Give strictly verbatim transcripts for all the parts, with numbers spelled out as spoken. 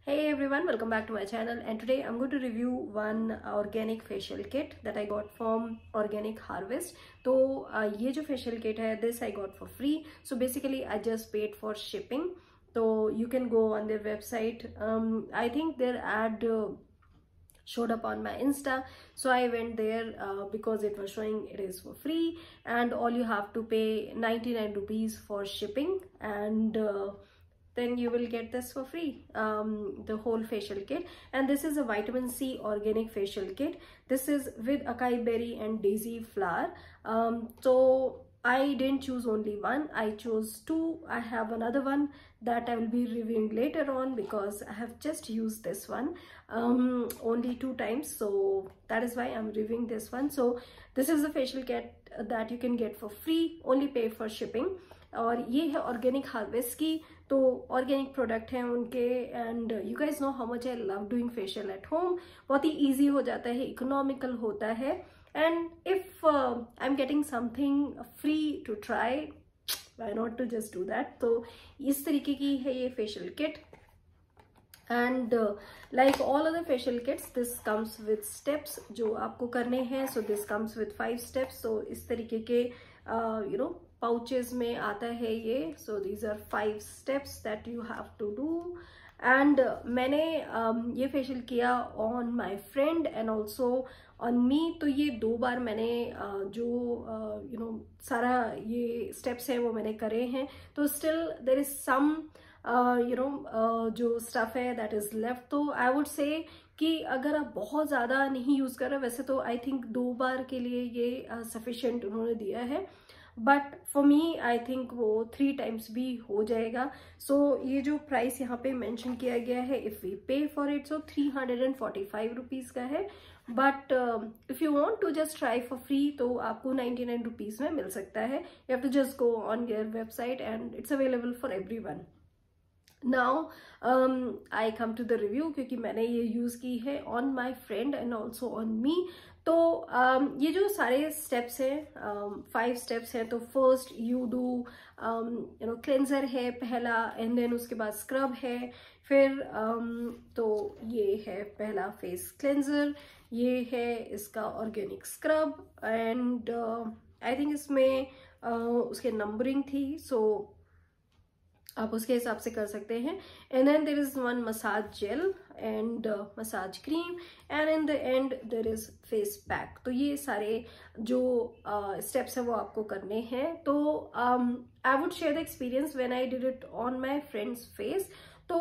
Hey everyone, welcome back to my channel, and today I'm going to review one organic facial kit that I got from Organic Harvest. तो uh, ये जो facial kit है, this I got for free. So basically I just paid for shipping. So you can go on their website. Um, I think their ad uh, showed up on my Insta, so I went there uh, because it was showing it is for free, and all you have to pay ninety-nine rupees for shipping, and uh, then you will get this for free, um, the whole facial kit. And this is a vitamin C organic facial kit. This is with acai berry and daisy flower. Um, so I didn't choose only one, I chose two. I have another one that I will be reviewing later on because I have just used this one um, only two times, so that is why I'm reviewing this one. So this is the facial kit that you can get for free, only pay for shipping. और ये है organic harvest की, तो organic product हैं उनके, and you guys know how much I love doing facial at home. बहुत ही easy हो जाता है, इकोनॉमिकल होता है, and if I am getting something free to try, why not to just do that. तो इस तरीके की है ये facial kit, and like all other facial kits this comes with steps जो आपको करने हैं. So this comes with five steps. So इस तरीके के यू नो पाउचेस में आता है ये. So these are five steps that you have to do. And मैंने um, ये फेशियल किया on my friend and also on me. तो ये दो बार मैंने uh, जो you uh, know you know, सारा ये स्टेप्स हैं वो मैंने करे हैं. तो still there is some you know जो स्टफ है दैट इज लेफ्ट. तो आई वुड से कि अगर आप बहुत ज़्यादा नहीं यूज़ कर रहे, वैसे तो आई थिंक दो बार के लिए ये सफिशिएंट uh, उन्होंने दिया है, but for me I think वो थ्री टाइम्स भी हो जाएगा. सो so, ये जो प्राइस यहाँ पे मेंशन किया गया है, if we pay for it, so three hundred and forty five rupees का है. But if you want to just try for free तो आपको नाइन्टी नाइन रुपीज़ में मिल सकता है. You have to just go on their website and it's available for everyone. Now I come to the review, क्योंकि मैंने ये use की है on my friend and also on me. तो um, ये जो सारे स्टेप्स हैं, फाइव स्टेप्स हैं. तो first you do you know cleanser है पहला, एंड देन उसके बाद स्क्रब है. फिर um, तो ये है पहला फेस क्लेंजर, ये है इसका organic scrub, and I think इसमें uh, उसके नंबरिंग थी, सो so, आप उसके हिसाब से कर सकते हैं. And then there is one massage gel and massage cream, and in the end there is face pack. तो ये सारे जो स्टेप्स uh, है वो आपको करने हैं. तो I would share the experience when I did it on my friends face. तो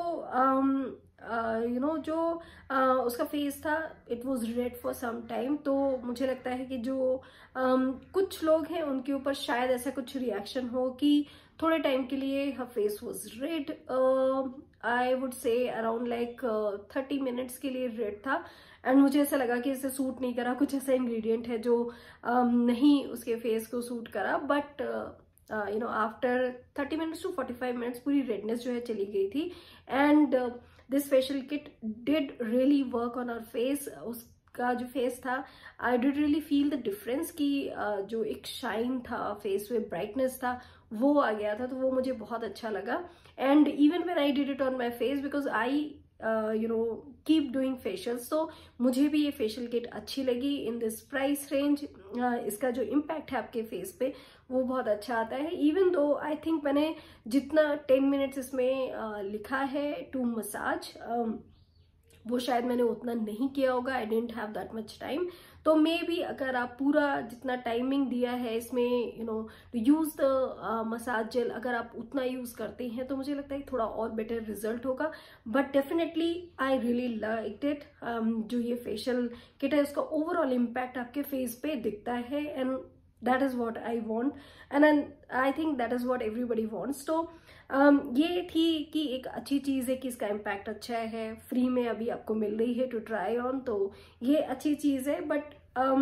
यू नो जो uh, उसका फेस था, it was red for some time. तो मुझे लगता है कि जो um, कुछ लोग हैं उनके ऊपर शायद ऐसा कुछ रिएक्शन हो कि थोड़े टाइम के लिए हर face was red. I would say around like thirty minutes के लिए रेड था, एंड मुझे ऐसा लगा कि इसे सूट नहीं करा. कुछ ऐसा इंग्रेडिएंट है जो um, नहीं उसके फेस को सूट करा, but you know after thirty minutes to forty five minutes पूरी रेडनेस जो है चली गई थी. And this facial kit did really work on our face. उसका जो फेस था, I did really feel the difference कि uh, जो एक शाइन था फेस में, ब्राइटनेस था, वो आ गया था. तो वो मुझे बहुत अच्छा लगा. And even when I did it on my face, because I you know keep doing facials, तो मुझे भी ये फेशियल किट अच्छी लगी इन दिस प्राइस रेंज. इसका जो इम्पैक्ट है आपके फेस पे वो बहुत अच्छा आता है. इवन दो आई थिंक मैंने जितना टेन मिनट्स इसमें uh, लिखा है टू मसाज, um, वो शायद मैंने उतना नहीं किया होगा. I don't have that much time. तो मे बी अगर आप पूरा जितना टाइमिंग दिया है इसमें, you know to use the massage gel, अगर आप उतना यूज करते हैं तो मुझे लगता है थोड़ा और बेटर रिजल्ट होगा. But definitely I really liked it. जो ये फेशियल किट है उसका ओवरऑल इम्पैक्ट आपके फेस पे दिखता है, and that is what I want, and I think that is what everybody wants. तो Um, ये थी कि एक अच्छी चीज़ है कि इसका इम्पैक्ट अच्छा है, फ्री में अभी आपको मिल रही है टू ट्राई ऑन, तो ये अच्छी चीज़ है. बट um,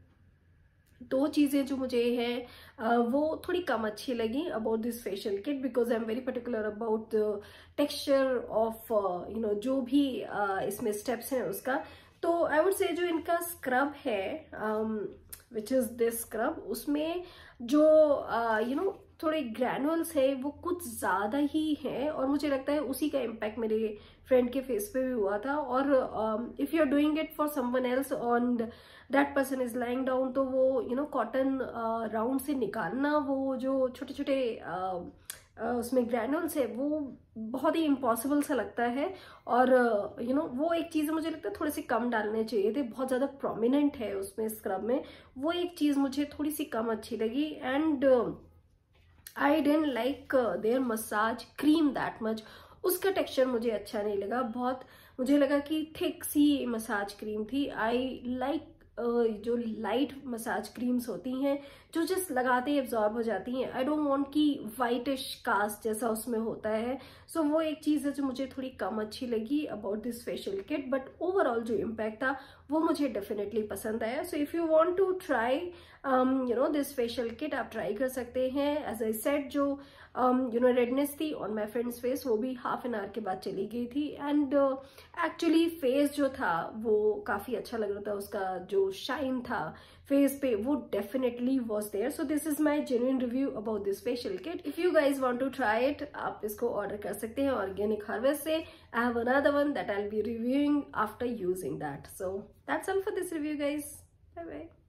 दो चीज़ें जो मुझे हैं uh, वो थोड़ी कम अच्छी लगी about this facial kit, because I am very particular about the texture of you know जो भी uh, इसमें स्टेप्स हैं उसका. तो आई वुड से जो इनका स्क्रब है, विच इज़ दिस स्क्रब, उसमें जो यू नो थोड़े ग्रैनुअल्स है वो कुछ ज़्यादा ही हैं, और मुझे लगता है उसी का इम्पैक्ट मेरे फ्रेंड के फेस पे भी हुआ था। और if you are doing it for someone else and that person is lying down, तो वो यू नो कॉटन राउंड से निकालना वो जो छोटे छोटे uh, Uh, उसमें ग्रैनुल्स है वो बहुत ही इम्पॉसिबल सा लगता है। और you uh, know you know, वो एक चीज़ मुझे लगता है थोड़े से कम डालने चाहिए थे, बहुत ज़्यादा प्रोमिनेंट है उसमें स्क्रब में, वो एक चीज़ मुझे थोड़ी सी कम अच्छी लगी। And I don't like their massage cream that much, उसका टेक्सचर मुझे अच्छा नहीं लगा, बहुत मुझे लगा कि थिक सी मसाज क्रीम थी। आई लाइक Uh, जो लाइट मसाज क्रीम्स होती हैं जो जस्ट लगाते ही एब्जॉर्ब हो जाती हैं। आई डोंट वांट कि वाइटिश कास्ट जैसा उसमें होता है। सो so, वो एक चीज़ है जो मुझे थोड़ी कम अच्छी लगी about this facial kit, but overall जो इम्पैक्ट था वो मुझे डेफिनेटली पसंद आया। So if you want to try you know this facial kit, आप ट्राई कर सकते हैं। एज आई सेड, जो यू नो रेडनेस थी ऑन माई फ्रेंड्स फेस वो भी हाफ एन आवर के बाद चली गई थी। एंड एक्चुअली फेस जो था वो काफ़ी अच्छा लग रहा था, उसका जो शाइन था फेस पे वो definitely was there. So this is my genuine review about this facial kit. If you guys want to try it, आप इसको ऑर्डर कर सकते हैं ऑर्गेनिक हार्वेस्ट से। I have another one that I will be reviewing after using that. So that's all for this review guys, bye bye.